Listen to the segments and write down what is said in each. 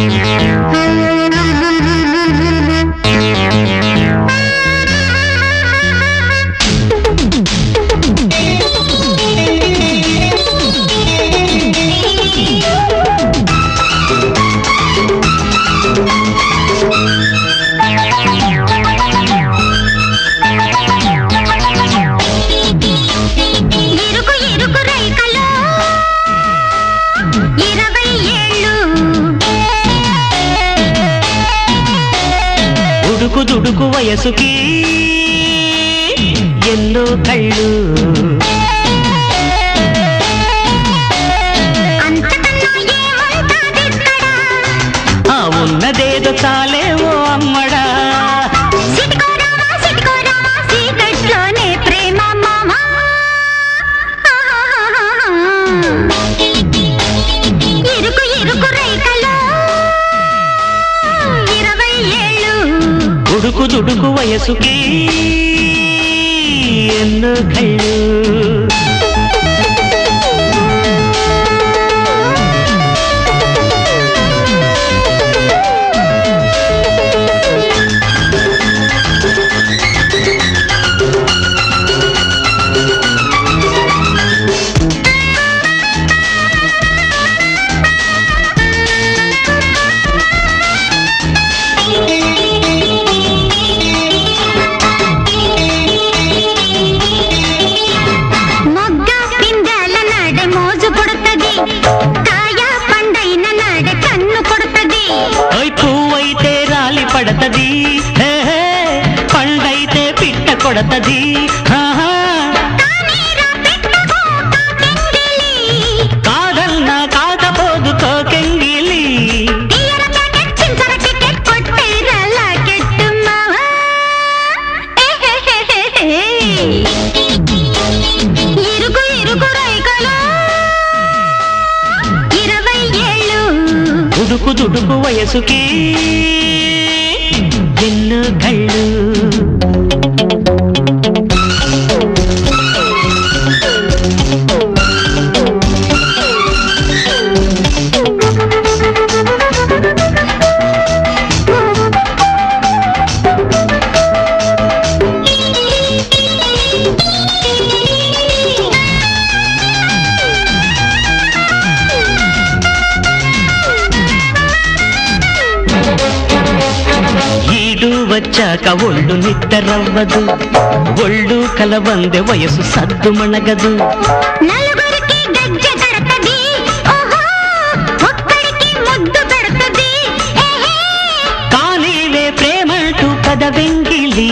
దుడుకు వయసుకి ఎన్నో కళ్ళు ఆ ఉన్నదేదో చాలే ఓ అమ్మడా దుడుకు వయసుకి ఎన్నో కళ్ళు పడతది పండైతే పిట్ట కొడతది కాదన్నా కాకపోదు కోకెంగిలి దుడుకు వయసుకి ఎన్నో కళ్ళు వచ్చాక ఒళ్ళు నిద్రవ్వదు ఒళ్ళు కలవందే వయసు సద్దు మణగదు నలుగురికి గజ్జ కడతది ఒక్కడికి ముద్దు పెడతది కానీవే ప్రేమంటూ కద వెంగిలి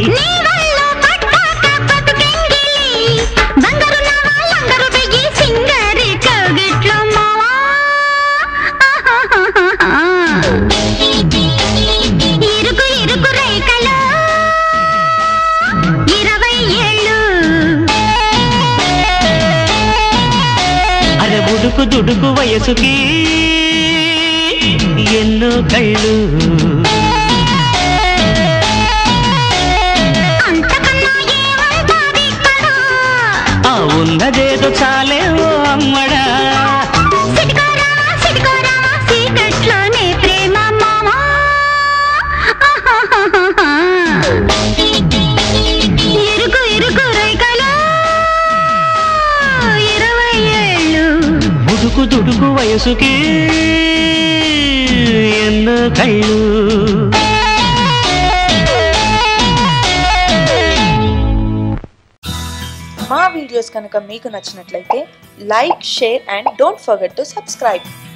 దుడుకు వయసుకి ఎన్నో కళ్ళు ఆ ఉన్నదేదో చాలే ఓ అమ్మడా దుడుకు వయసుకి ఎన్నో కళ్ళు మా వీడియోస్ కనుక మీకు నచ్చినట్లయితే like, share and don't forget to subscribe.